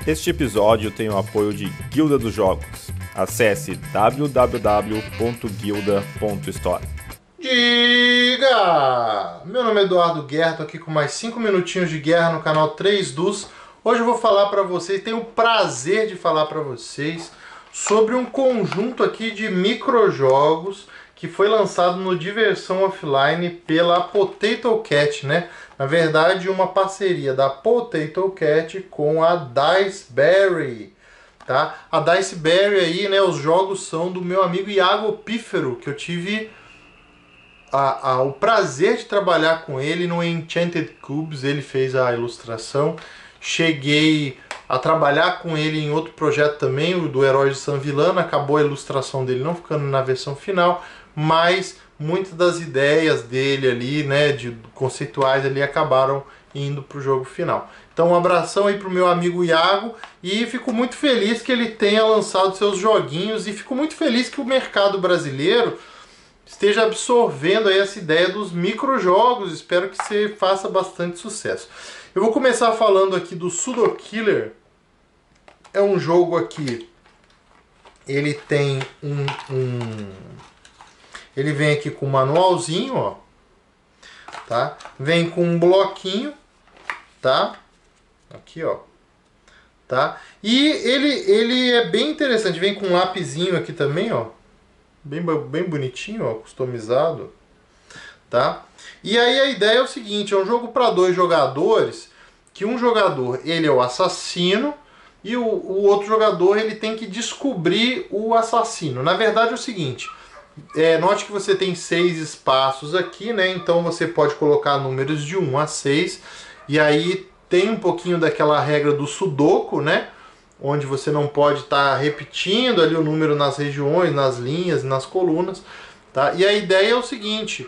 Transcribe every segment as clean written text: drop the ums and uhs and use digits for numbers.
Este episódio tem o apoio de Guilda dos Jogos. Acesse www.guilda.store. Diga! Meu nome é Eduardo Guerra, tô aqui com mais 5 minutinhos de guerra no canal 3 Dus. Hoje eu vou falar para vocês, tenho o prazer de falar para vocês sobre um conjunto aqui de microjogos que foi lançado no Diversão Offline pela Potato Cat, né? Na verdade, uma parceria da Potato Cat com a Diceberry, tá? A Diceberry aí, né? Os jogos são do meu amigo Iago Pífero, que eu tive o prazer de trabalhar com ele no Enchanted Cubes. Ele fez a ilustração. Cheguei a trabalhar com ele em outro projeto também, o do Herói de San Villano. Acabou a ilustração dele não ficando na versão final, mas muitas das ideias dele ali, né, de conceituais ali, acabaram indo para o jogo final. Então um abração aí pro meu amigo Iago, e fico muito feliz que ele tenha lançado seus joguinhos, e fico muito feliz que o mercado brasileiro esteja absorvendo aí essa ideia dos microjogos. Espero que você faça bastante sucesso. Eu vou começar falando aqui do Pseudo Killer. É um jogo aqui, ele tem ele vem aqui com um manualzinho, ó, tá? Vem com um bloquinho, tá? Aqui, ó, tá? E ele é bem interessante, vem com um lapisinho aqui também, ó, bem bonitinho, ó, customizado, tá? E aí a ideia é o seguinte, é um jogo para 2 jogadores, que um jogador, ele é o assassino, e o outro jogador, ele tem que descobrir o assassino. Na verdade é o seguinte, note que você tem 6 espaços aqui, né? Então você pode colocar números de 1 a 6, e aí tem um pouquinho daquela regra do Sudoku, né? Onde você não pode estar repetindo ali o número nas regiões, nas linhas, nas colunas, tá? E a ideia é o seguinte,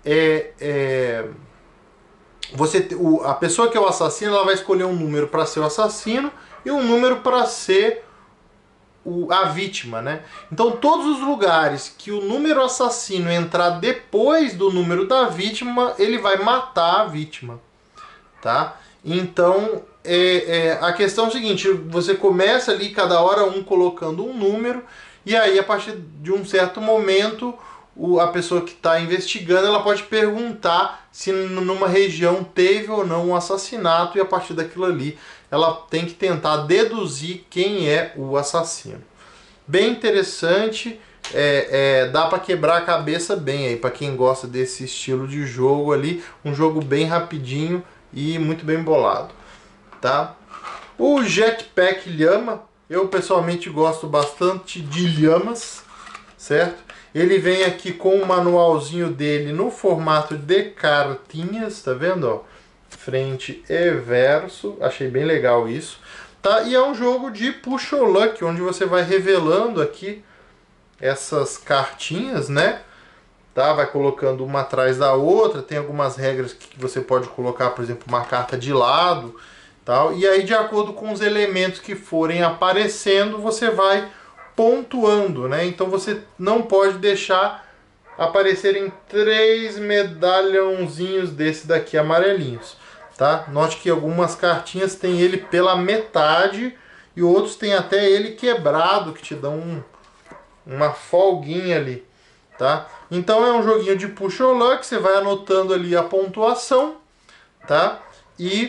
a pessoa que é o assassino, ela vai escolher um número para ser o assassino e um número para ser a vítima, né? Então todos os lugares que o número assassino entrar depois do número da vítima, ele vai matar a vítima, tá? Então a questão é o seguinte, você começa ali cada hora colocando um número, e aí a partir de um certo momento a pessoa que está investigando, ela pode perguntar se numa região teve ou não um assassinato, e a partir daquilo ali ela tem que tentar deduzir quem é o assassino. Bem interessante, dá para quebrar a cabeça bem aí para quem gosta desse estilo de jogo ali, um jogo bem rapidinho e muito bem bolado, tá? O Jetpack Llama, eu pessoalmente gosto bastante de lhamas, certo? Ele vem aqui com o manualzinho dele no formato de cartinhas, tá vendo, ó? Frente e verso, achei bem legal isso, tá? E é um jogo de push or luck, onde você vai revelando aqui essas cartinhas, né? Tá? Vai colocando uma atrás da outra, tem algumas regras que você pode colocar, por exemplo, uma carta de lado, tal. E aí, de acordo com os elementos que forem aparecendo, você vai pontuando, né? Então você não pode deixar aparecerem 3 medalhãozinhos desse daqui amarelinhos, tá? Note que algumas cartinhas tem ele pela metade e outros tem até ele quebrado, que te dão uma folguinha ali, tá? Então é um joguinho de push or luck, você vai anotando ali a pontuação, tá? E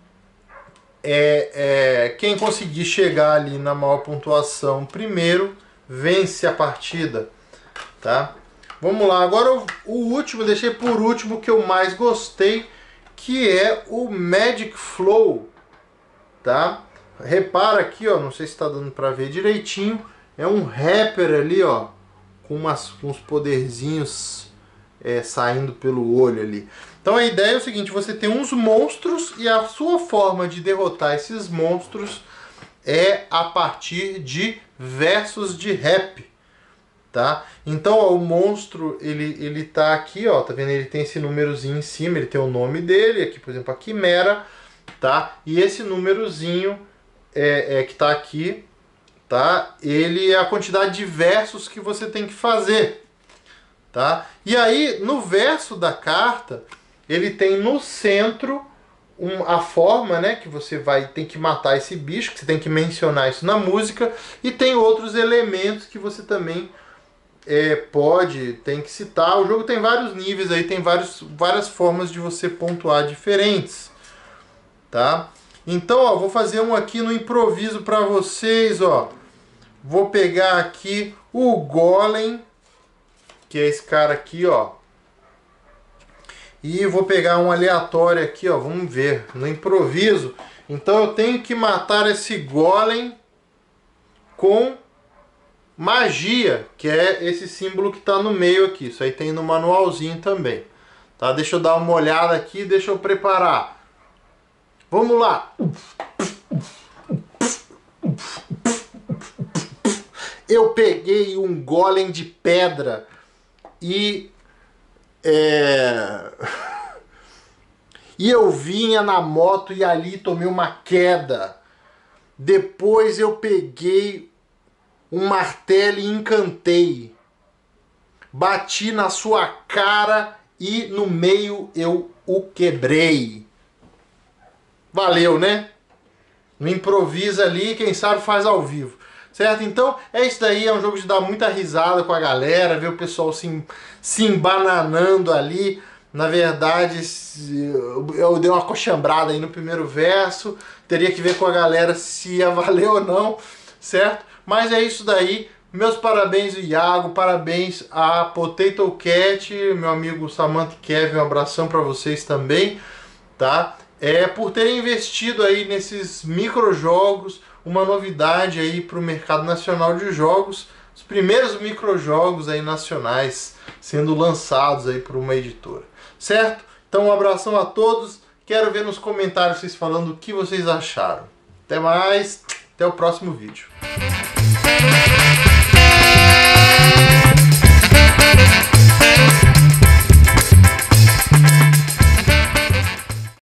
quem conseguir chegar ali na maior pontuação primeiro vence a partida, tá? Vamos lá, agora o último, deixei por último, que eu mais gostei, que é o Magic Flow, tá? Repara aqui, ó, não sei se está dando para ver direitinho, é um rapper ali, ó, com uns poderzinhos saindo pelo olho ali. Então a ideia é o seguinte, você tem uns monstros e a sua forma de derrotar esses monstros é a partir de versos de rap, tá? Então ó, o monstro, ele tá aqui, ó, tá vendo? Ele tem esse númerozinho em cima, ele tem o nome dele, aqui por exemplo a Quimera, tá? E esse númerozinho que tá aqui, tá? Ele é a quantidade de versos que você tem que fazer, tá? E aí no verso da carta ele tem no centro a forma, né, que você tem que matar esse bicho, que você tem que mencionar isso na música, e tem outros elementos que você também tem que citar. O jogo tem vários níveis aí, tem várias formas de você pontuar diferentes, tá? Então, ó, vou fazer um aqui no improviso para vocês, ó. Vou pegar aqui o Golem, que é esse cara aqui, ó. E vou pegar um aleatório aqui, ó. Vamos ver, no improviso. Então eu tenho que matar esse Golem com magia, que é esse símbolo que está no meio aqui. Isso aí tem no manualzinho também. Tá? Deixa eu dar uma olhada aqui, deixa eu preparar. Vamos lá. Eu peguei um Golem de pedra e eu vinha na moto e ali tomei uma queda. Depois eu peguei um martelo e encantei. Bati na sua cara e no meio eu o quebrei. Valeu, né? No improviso ali, quem sabe faz ao vivo. Certo? Então, é isso daí, é um jogo de dar muita risada com a galera, ver o pessoal se embananando ali. Na verdade, eu dei uma coxambrada aí no primeiro verso, teria que ver com a galera se ia valer ou não, certo? Mas é isso daí, meus parabéns ao Iago, parabéns a Potato Cat, meu amigo Samantha e Kevin, um abração para vocês também, tá? Por terem investido aí nesses microjogos, uma novidade aí para o mercado nacional de jogos, os primeiros microjogos aí nacionais sendo lançados aí por uma editora, certo? Então um abração a todos, quero ver nos comentários vocês falando o que vocês acharam. Até mais, até o próximo vídeo.